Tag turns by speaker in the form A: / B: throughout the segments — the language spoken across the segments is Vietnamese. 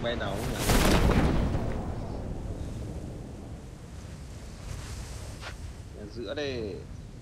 A: Bay đầu nhỉ? Ở giữa đây.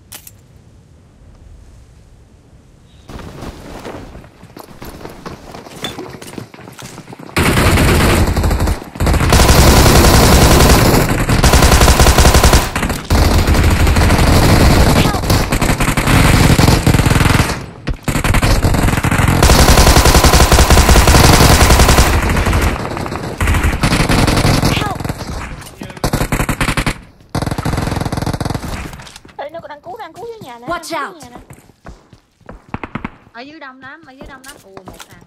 B: Watch out!
C: Ở dưới đông lắm, ở dưới đông lắm. Ồ, một thằng.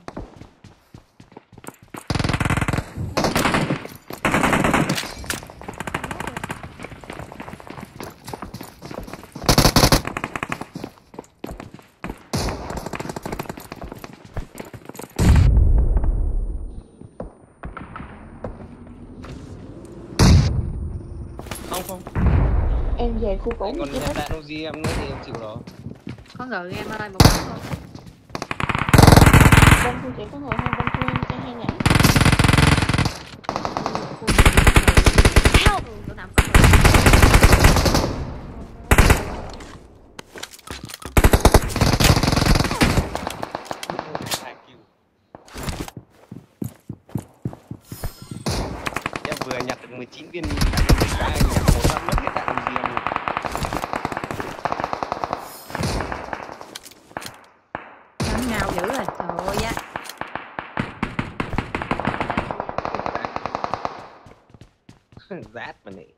A: Không.
D: Em về khu phố.
A: Anh còn nhặt đạn Uzi em nữa thì em chịu đó.
C: Có người em ơi, một bắn thôi.
D: Bên khu chỉ có người hay bên khu em cho hay nhảy.
C: Help! Tụi nằm có người.
A: Em vừa nhặt được 19 viên đạn Uzi, nhặt một phát mất hết đạn Uzi em luôn.
C: Bắn ngao dữ rồi, trời ơi á.
A: Rát mà này.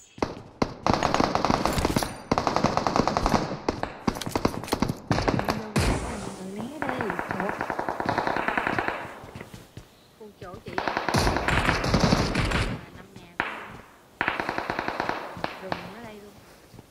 C: Né đây. Khu chỗ chị năm nhà rừng ở đây luôn.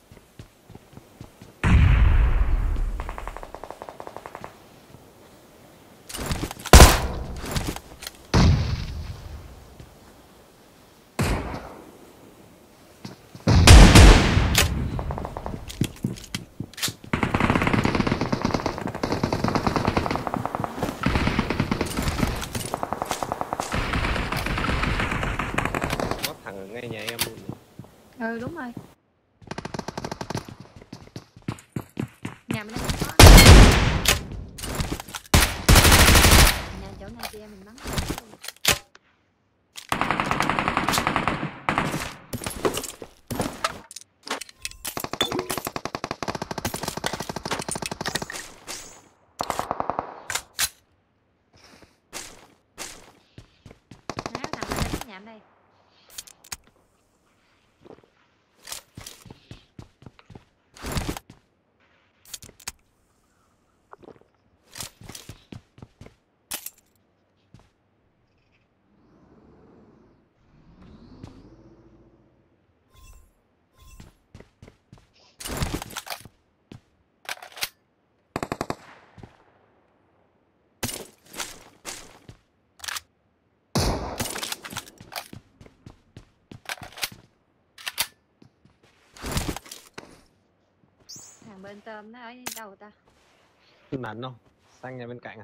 A: Có thằng ở ngay nhà em luôn.
C: Ừ đúng rồi. Nhà mình đang có. Nhà chỗ này kia mình bắn. Náo thằng này đến nhà đây. Thằng bên tôm nó ở đâu ta?
A: Nắn không? Sang nhà bên cạnh à?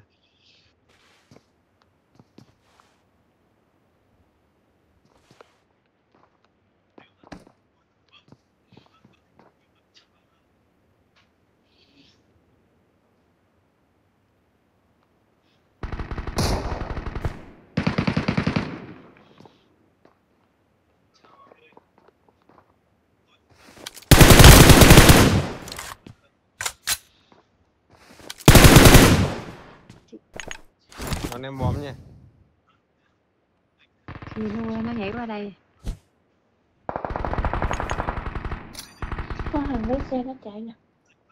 A: Đón em bom nha.
C: Thì nó nhảy qua đây.
D: Có thằng lấy xe nó chạy nè.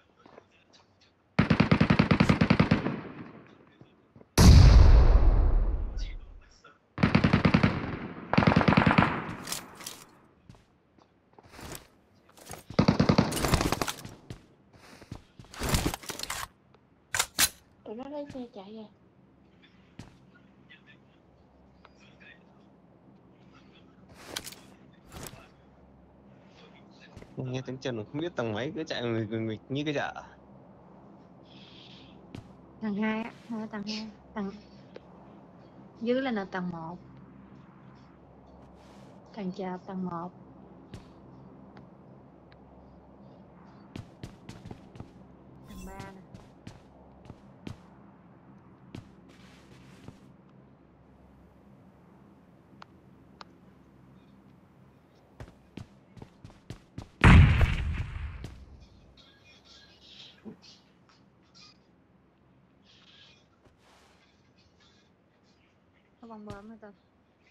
D: Tụi nó lấy xe chạy à.
A: Nghe tiếng chân không biết tầng mấy cứ chạy nghịch như cái chợ.
C: Tầng 2 á, tầng 2. Tầng dưới lên là tầng 1. Thằng chạp tầng 1. Tầng 3 nè. Có bong bơm nữa tôi.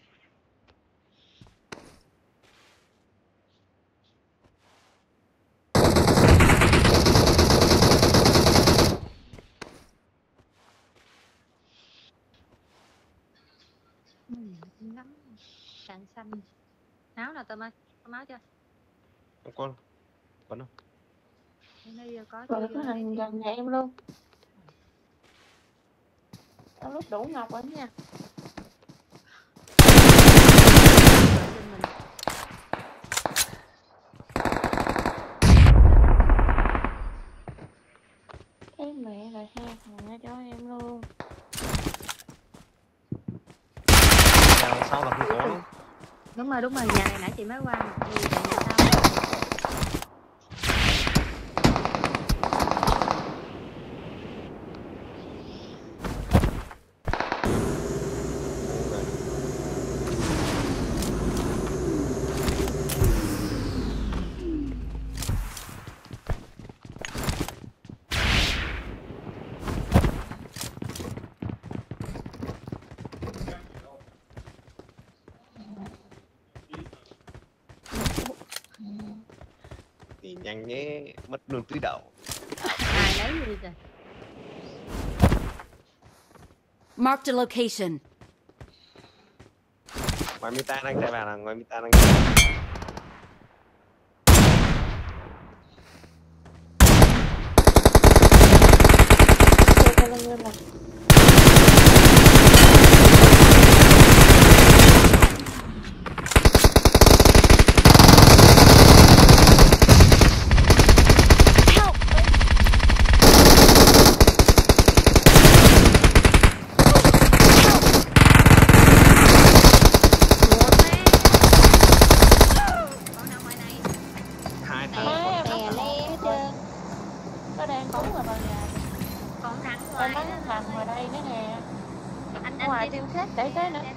C: Lắm càng xanh áo nào tôm ơi, có máu chưa?
A: Không con không?
C: Đây có
D: Rồi
C: chưa
D: có thằng gần nhà em luôn. Tao lúc đủ ngọc rồi nha.
C: bên mình.
D: Cái mẹ rồi hai thằng ở cho em luôn.
A: Sau là không có luôn.
C: Đúng rồi, nhà này nãy chị mới qua mà đi nhà sau.
A: Thì nhanh nhé, mất luôn túi đầu.
C: Ai lấy gì rồi?
B: Marked a location.
A: Ngoài Mita đang chạy vào là ngoài Mita đang
D: Cho lên lên là
A: hai
D: má
A: thằng.
D: em nó le hết trơn. Nó đang cứu rồi vào nhà.
C: Còn thằng
D: Tao
C: ngoài
D: bắn thằng ngoài đây nữa nè.
C: anh
D: Ngoài
C: đi
D: tiêu sát để cái nữa.